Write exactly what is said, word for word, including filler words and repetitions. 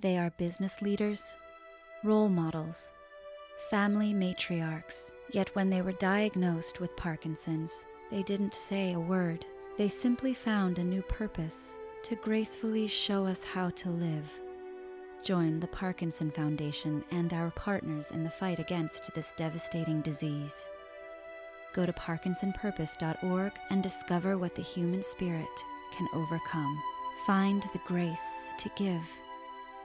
They are business leaders, role models, family matriarchs. Yet when they were diagnosed with Parkinson's, they didn't say a word. They simply found a new purpose to gracefully show us how to live. Join the Parkinson Foundation and our partners in the fight against this devastating disease. Go to parkinson purpose dot org and discover what the human spirit can overcome. Find the grace to give